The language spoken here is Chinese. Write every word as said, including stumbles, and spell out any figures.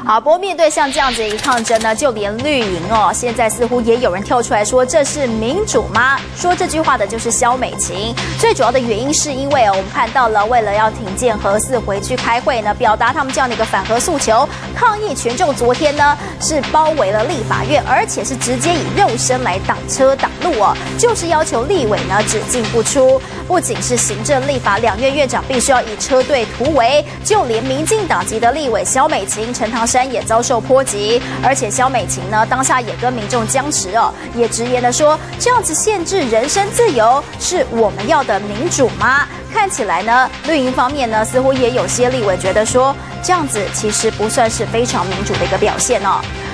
好，不过面对像这样子一抗争呢，就连绿营哦，现在似乎也有人跳出来说这是民主吗？说这句话的就是萧美琴。最主要的原因是因为哦，我们看到了为了要挺建核四回去开会呢，表达他们这样的一个反核诉求，抗议群众昨天呢是包围了立法院，而且是直接以肉身来挡车挡路哦，就是要求立委呢只进不出。不仅是行政立法两院院长必须要以车队突围，就连民进党籍的立委萧美琴、陈唐山也遭受波及，而且萧美琴呢当下也跟民众僵持哦，也直言的说，这样子限制人身自由是我们要的民主吗？看起来呢，绿营方面呢似乎也有些立委觉得说，这样子其实不算是非常民主的一个表现哦。